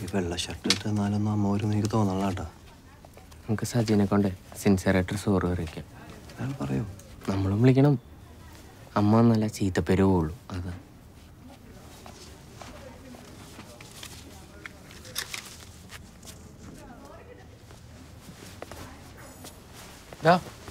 ഈ വെള്ള ഷർട്ട് ഇട്ടെന്നാലൊന്നും അമ്മ ഒരു എനിക്ക് തോന്നണ കേട്ടാ. നമുക്ക് സജിനെ കൊണ്ട് സിൻസിയറായിട്ട് സോറ് വരയ്ക്കാം. അയാൾ പറയൂ. നമ്മളും വിളിക്കണം. അമ്മ ഒന്നല്ല ചീത്തപ്പേര് പോവുള്ളൂ. അതാ ഡാ